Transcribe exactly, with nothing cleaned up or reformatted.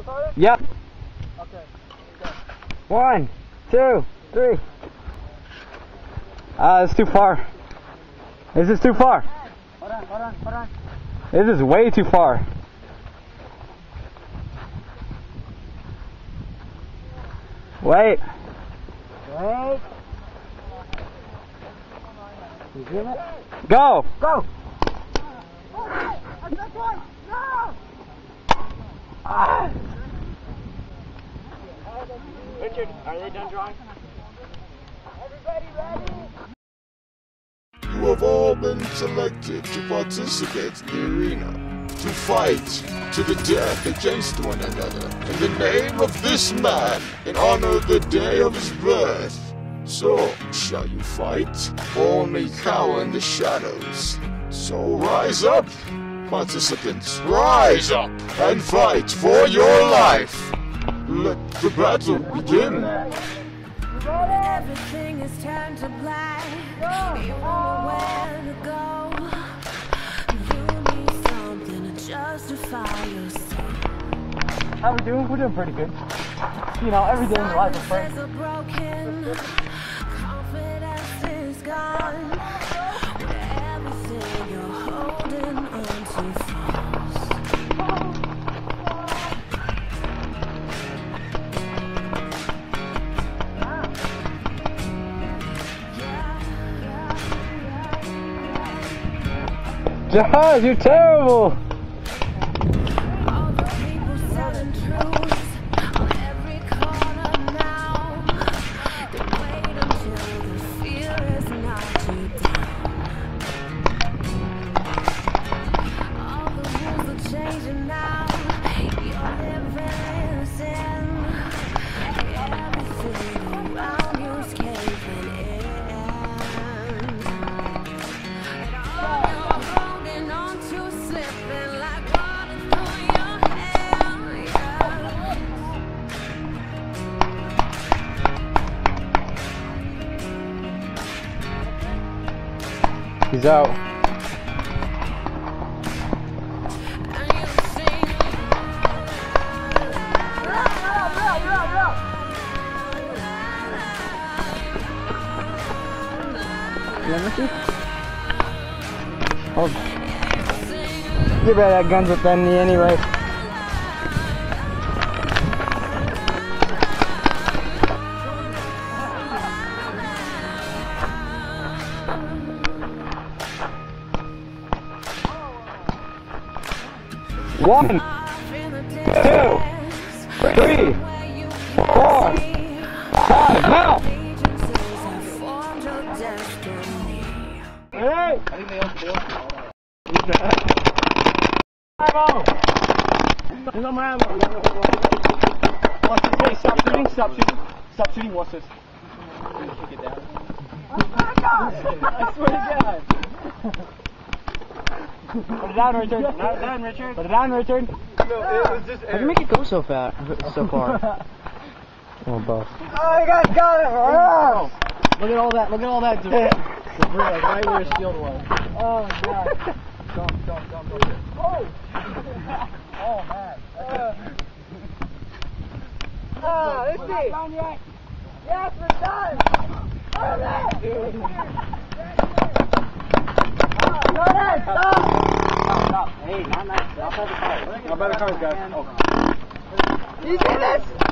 recording? Yep. Okay. Go. One, two, three. Ah, uh, it's too far. This is too far. Hold on, hold on, hold on. This is way too far. Wait. Wait. You hear it? Go. Go. Ah. Richard, are they done drawing? Everybody ready? You have all been selected to participate in the arena, to fight to the death against one another, in the name of this man, in honor of the day of his birth. So, shall you fight, or only cower in the shadows? So rise up, participants, rise up and fight for your life. Let the battle begin. Everything is turned to black. You don't know where to go. You need something to justify yourself. How we doing? We're doing pretty good. You know, every day in the life of friends. Broken. Confidence is gone. Everything you're holding on to falls. Jahaz, you're terrible! All the people selling truths on every corner now. They wait until the fear is knocked you down. All the rules are changing now. You're living in sin. Everything around you's caving in. He's out. Oh. You better have guns with them anyway. One, two, three, four, five, now! Hey! I think they all failed. Ammo! There's no more ammo. Watch this. Hey, stop shooting, stop shooting. Stop shooting, watch this. Kick it down. Oh my God! I swear to God! Put it down, Richard. Put it down, Richard. Put it down, Richard. No, it was just air. How did you make it go so fast, so far? Oh, boss. Oh, you guys got it! Oh. Look at all that, look at all that debris, like right where his shield was. Oh, my God. Jump, jump, jump, jump. Oh! Oh, man. Uh. Oh, let's see. Yes, we're done! Oh, man! Dude. Go ahead, stop! Stop, stop. Hey, not nice. Outside the car. Outside the car, guys. Oh. You see this?